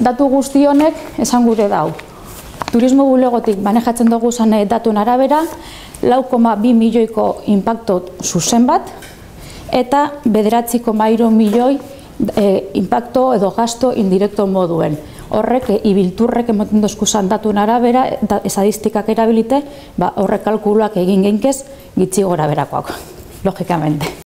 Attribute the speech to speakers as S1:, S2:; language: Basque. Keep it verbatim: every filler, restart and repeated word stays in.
S1: Datu guzti honek esan gure dau. Turismo bulegotik manejatzen dugu zane datuen arabera, lau koma bi milioiko inpakto zuzen bat, eta bederatzi koma hiru milioi inpakto edo gasto indirekto moduen. Horrek, ibilturrek emoten dozkuzan datuen arabera, estadistikak erabilite, horrek kalkuluak egin geinkez, gitzi gora berakoak, logikamente.